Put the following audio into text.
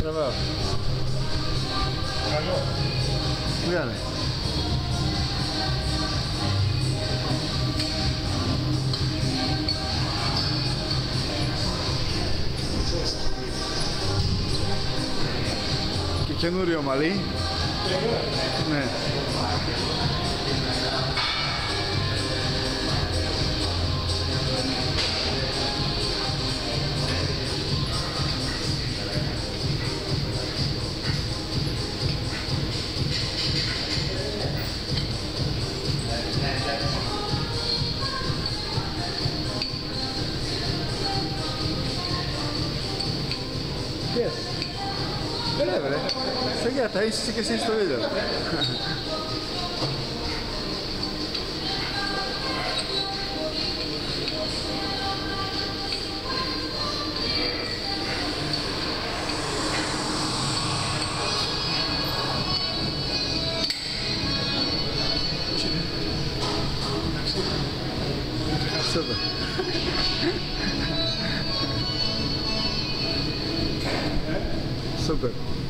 Βεβαίως. Καλό. Βγάλε. Και καινούριο μαλλί. Ναι. Yes. Whatever. Φεγγάτα, είσαι και εσύ στο βίντεο. Super. Super.